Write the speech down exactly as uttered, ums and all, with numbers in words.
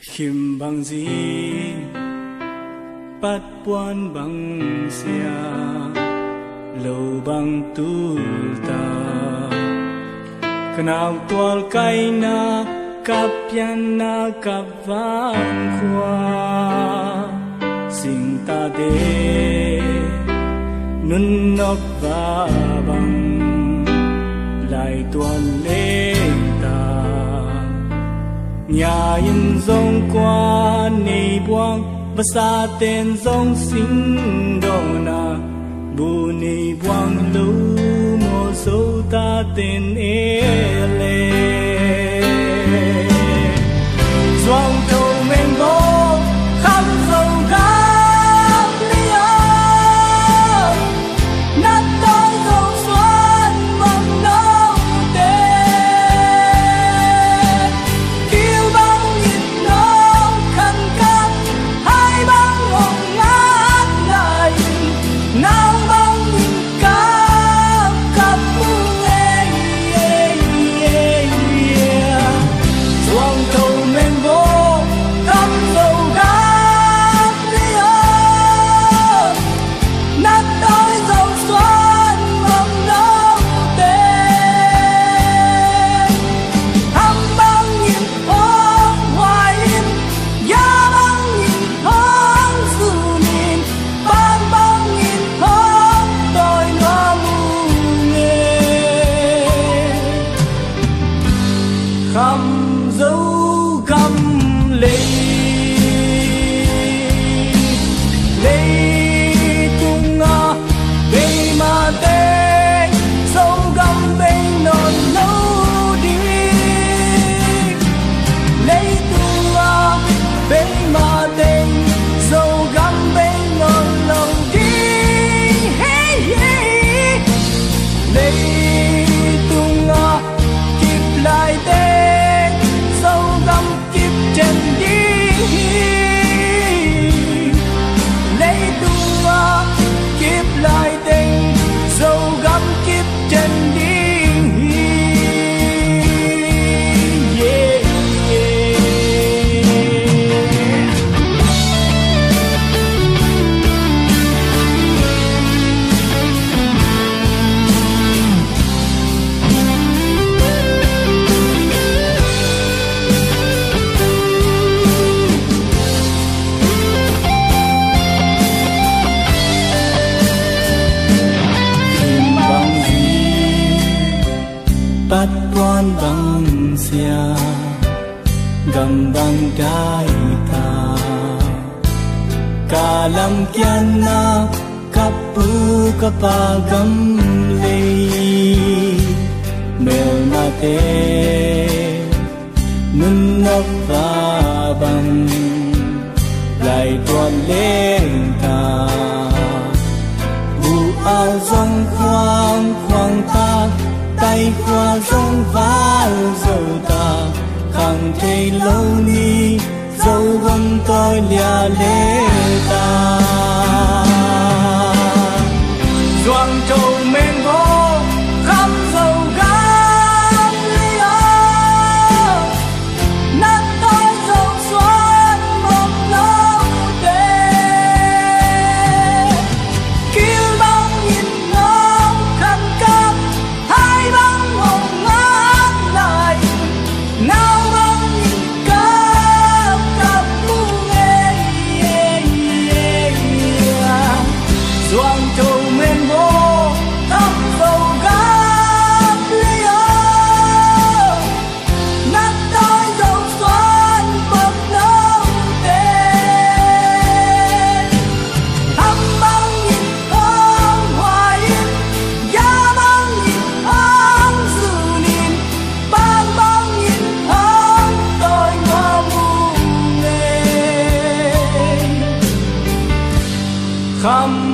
khiêm bằng gì bắt buồn bằng xia lâu bằng tu ta kenal tual kaina kapiana kapang khoa sing ta de nun nok va bang lại tuan lên ta nhà yên dòng qua nề buông và xa tên dòng sinh đồ na bu nề buông lâu mô sâu ta tên e lê doang thâu men bố khăm dầu gác lia nát tối dầu xuân mong nâu tên kêu băng nhịp nông khăn cắt hai băng hồng ngát lại nào băng nhìn cáp cáp mương ê ê ê doang thâu men bố khăm dầu gác lia nát tối dầu xuân mong nâu tên hăm băng nhìn hông hoài im giá băng nhìn hông dù nhìn ban băng nhìn hông tôi loa mù nghề khăm dấu găm lê lê tung ngã bê mà tê dấu găm bê non lâu đi lê tung ngã bê mà tê dấu găm bê non lâu đi hey hey lê tung ngã kịp lại tê dấu găm kịp chân đi lấy tung ngã kịp lại tình dấu găm kịp chân đi yeah, yeah. Bằng gì bắt quan bằng xia gam bằng đai ta cả lam kian na kapu kapagam le mel na te nun nok va bang lại tuan lên ta bu ao dòng khoang khoang ta tay qua dòng vál dầu ta khang thế lâu ni dầu vân tôi lia lê ta doang trâu men bố khăm dầu gác lia nát tối dầu xuân mong lâu tê kêu băng nhìn nông khăn cắt hai băng hồng ngát lại nào băng nhìn cáp cáp mương ê ê ê doang trâu men bố khăm dầu gác lia nát tối dầu xuân mong lâu tên hăm băng nhìn hông hoài im giá băng nhìn hông dù nhìn ban băng nhìn hông tôi ngó mù nghề khăm